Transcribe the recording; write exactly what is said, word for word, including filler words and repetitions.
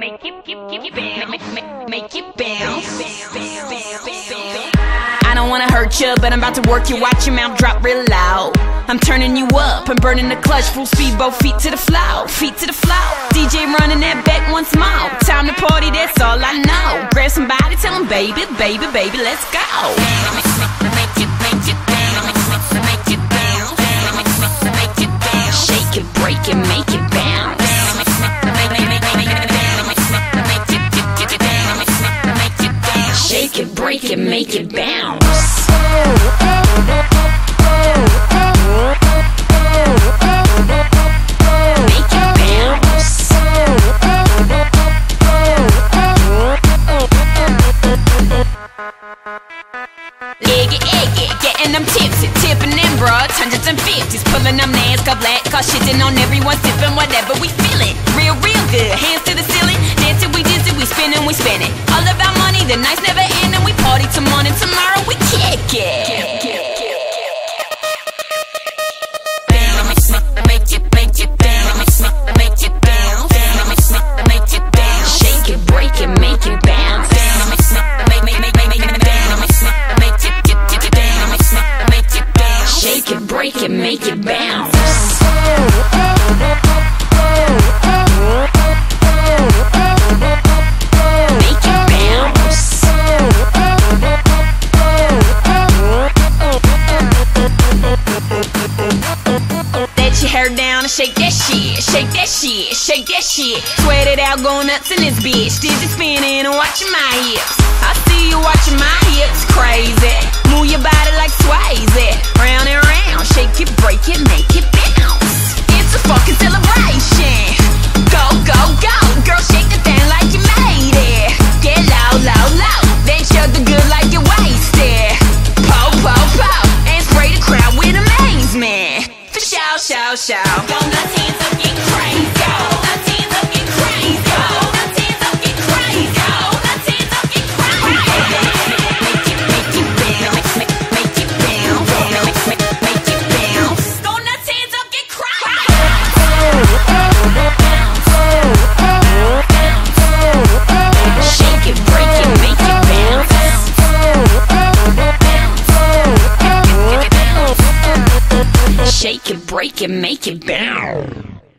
make it, make it bounce, make it bounce. I don't wanna hurt you, but I'm about to work you. Watch your mouth drop real loud. I'm turning you up, I'm burning the clutch, full speed, both feet to the floor, feet to the floor. D J running that back once more. Time to party, that's all I know. Grab somebody, tell them, baby, baby, baby, let's go. Make it, make it bounce, make it bounce, make it bounce. Shake it, break it, make it bounce. Shake it, break it, make it bounce. Make it bounce. Eggy, eggy, getting them tipsy, tipping them broads, hundreds and fifties, pulling them NASCAR black car, shitting on everyone, sipping whatever we feeling. Real, real good, hands to the ceiling, dancing, we dizzy, we spinning, we spinning. All of our money, the nights never end, and we party till morning. Tomorrow we kick it. Make it, make it bounce, make it bounce, make it bounce. Shake it, break it, make it bounce. Make, make, make, make it bounce. Make it, get, get it bounce. Make it bounce. Shake it, break it, make it bounce. Your hair down and shake that shit, shake that shit, shake that shit. Sweat it out, go nuts in this bitch. Dizzy spinning and watching my hips. I see you watching my hips, crazy. Move your body like Swayze, round and round. Shake it, break it, make it bounce. It's a fucking celebration. Go, go, go, girl, shake the thing like you made it. Get low, low, low, then chug the good like you wasted. Po, po, po, and spray the crowd with amazement. Shout, shout, shout. Go nuts, hands up, get crazy. Go nuts, hands up, get crazy. Go nuts, hands up, get crazy. Go nuts, hands up, get crazy. Make it, make it bounce. Make, make it bounce. Make, make, make it bounce. Go nuts, hands up, get crazy. Shake it, break it, make it bounce. Shake it, break it, make it bounce.